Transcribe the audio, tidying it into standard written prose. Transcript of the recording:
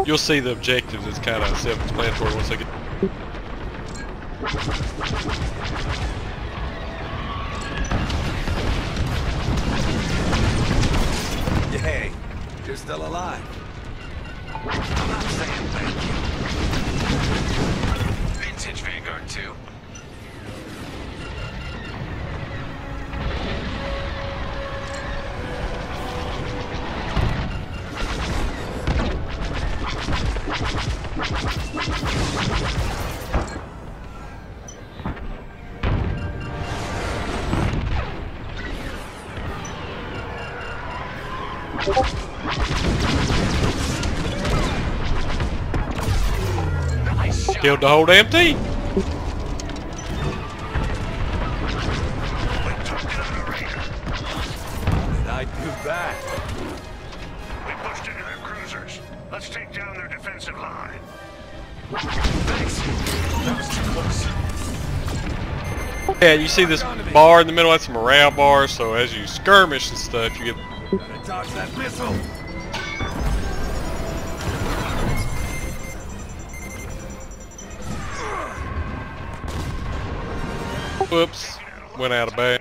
You'll see the objectives. It's kind of self-explanatory once I get. Hey, you're still alive. I'm not saying thank you. Vintage Vanguard 2. Killed the whole damn team. Did I do that? We pushed into their cruisers. Let's take down their defensive line. Thanks. That was too close. Yeah, you see this bar in the middle? That's a morale bar. So as you skirmish and stuff, you get. Gotta dodge that missile. Whoops, went out of bounds.